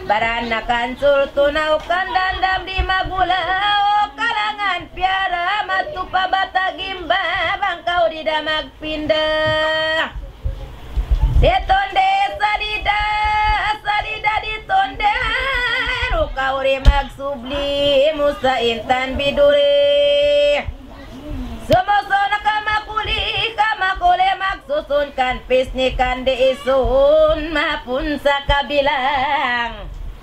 baranakan sultunaw kandandam di magulao kalangan piara matupa batagimba bangkau di damag pindah detonde salida ditonde rukauri magsubli musa intan biduri sumosona kamakule magsusunkan pisnikan diisun mapun sa kabilang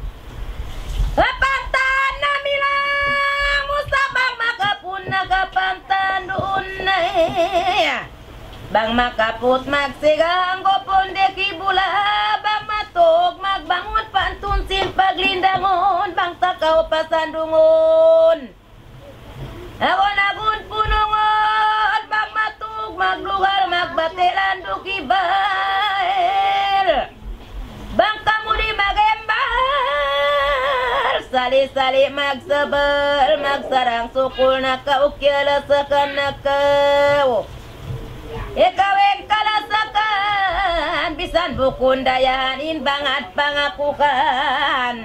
kapantan na milang musabang makapun nagapantan doon na bang makaput magsigang gopon de kibula bang matog magbangon pantunsin paglindangon bang takaw pasandungon ako nagun punungon bang matog maglugar magbatelan dukibail bang kamu di magembar sali-sali magsabal magsarang sukul na kaukyalasakan na kau ikaw ang kalasakan bisan bukun dayahanin bangat pangakukan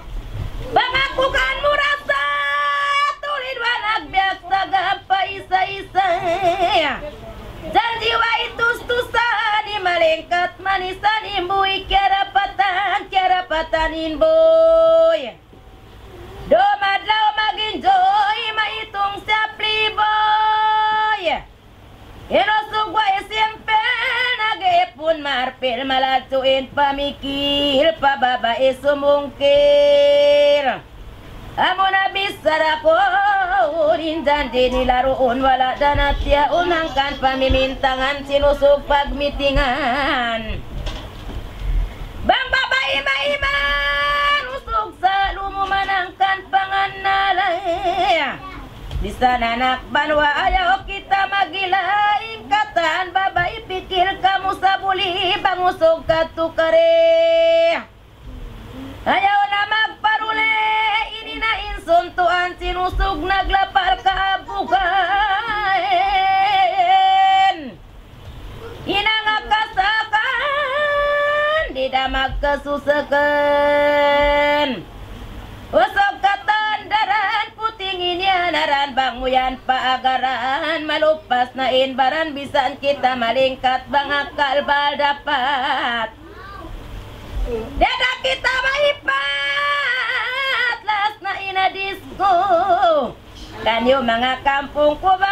murasa tulid wanagbiak sa gapa isa-isa janjiwa itus-tusan imalingkat manisan imbuy kerapatan imbuy domadlaw mag-enjoy maitung sapli boy inosugway siyempre nag-ipon marpil malatuin pamikil pababae sumungkir amo na bisar ako rindan di nilaroon wala danatya unangkan pamimintangan sinusog pagmitingan bang babae maiman usog sa lumumanangkan panganalay di sana nakban wa ayaw kita magilaing katan babae pikir kamu sa buli bangusog katukare ayaw na magparule ini na insuntuan sinusog naglapar kaabukain inangakasakan di damag kasusakan usog katandaran puting inyanaran banguyan paagaran malupas na inbaran bisan kita malingkat bangakal bal dapat dada kita maipat las na inadisco kanyo mga kampung ko